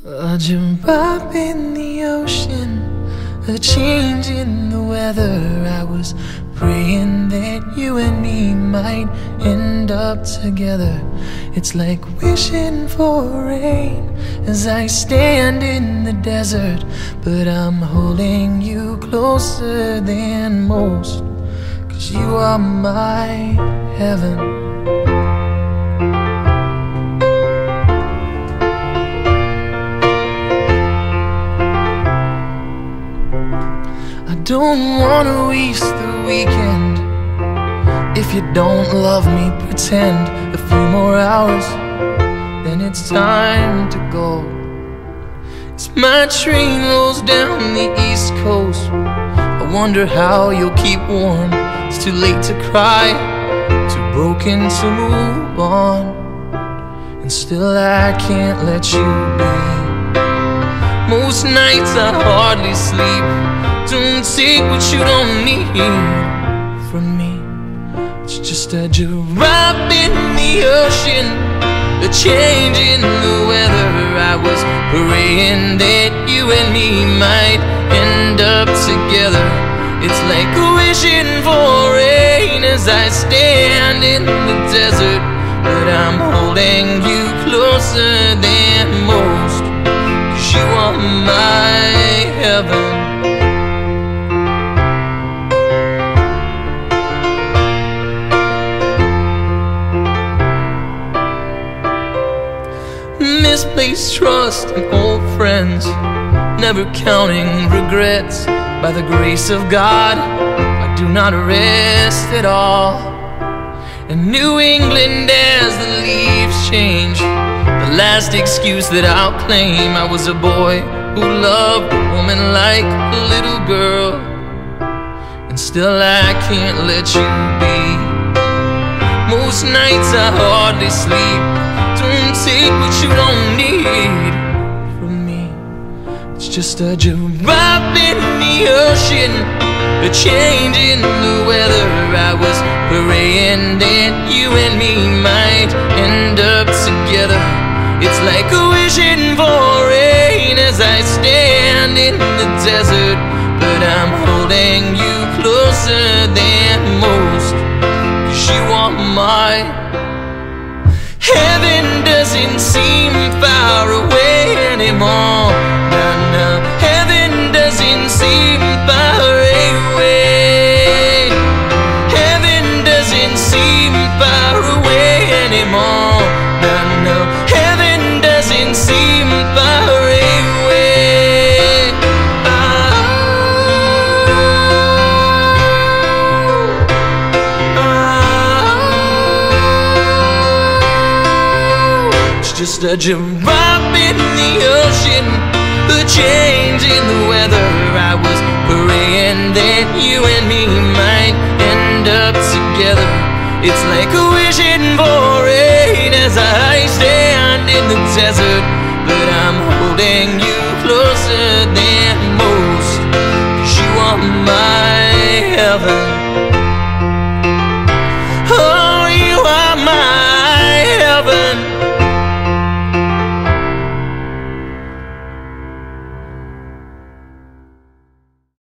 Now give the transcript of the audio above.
A drop in the ocean, a change in the weather. I was praying that you and me might end up together. It's like wishing for rain as I stand in the desert, but I'm holding you closer than most, 'cause you are my heaven. Don't wanna waste the weekend. If you don't love me, pretend a few more hours, then it's time to go. As my train rolls down the East Coast, I wonder how you'll keep warm. It's too late to cry, too broken to move on, and still I can't let you be. Most nights I hardly sleep. Don't take what you don't need from me. It's just a drop in the ocean, a change in the weather. I was praying that you and me might end up together. It's like wishing for rain as I stand in the desert, but I'm holding you closer than most, 'cause you are my heaven. Misplaced trust in old friends, never counting regrets. By the grace of God, I do not rest at all. In New England as the leaves change, the last excuse that I'll claim, I was a boy who loved a woman like a little girl, and still I can't let you be. Most nights I hardly sleep. Don't take what you don't need from me. It's just a drop in the ocean, a change in the weather. I was praying that you and me might end up together. It's like wishing for rain as I stand in the desert, but I'm holding you closer than most, 'cause you are my heaven. Doesn't seem far away anymore. No, no, heaven doesn't seem far away. Heaven doesn't seem far away anymore. No, no, heaven doesn't seem far away. Just a drop in the ocean, a change in the weather. I was praying that you and me might end up together. It's like wishing for rain as I stand in the desert, but I'm holding you closer than most, 'cause you are my